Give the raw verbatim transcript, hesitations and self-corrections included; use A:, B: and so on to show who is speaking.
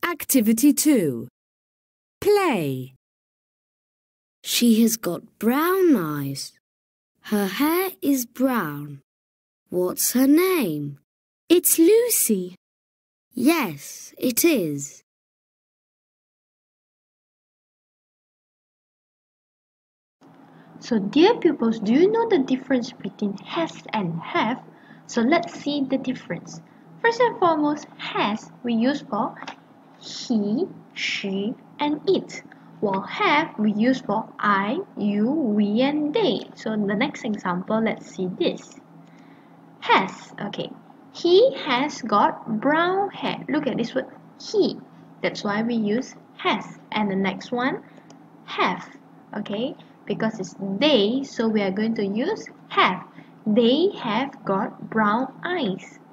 A: Activity two. Play.
B: She has got brown eyes. Her hair is brown. What's her name?
A: It's Lucy.
B: Yes, it is.
C: So dear pupils, do you know the difference between has and have? So let's see the difference. First and foremost, has we use for he, she and it, while have we use for I, you, we and they. So in the next example, let's see this. Has, okay. He has got brown hair. Look at this word, he. That's why we use has. And the next one, have, okay. Because it's they, so we are going to use have. They have got brown eyes.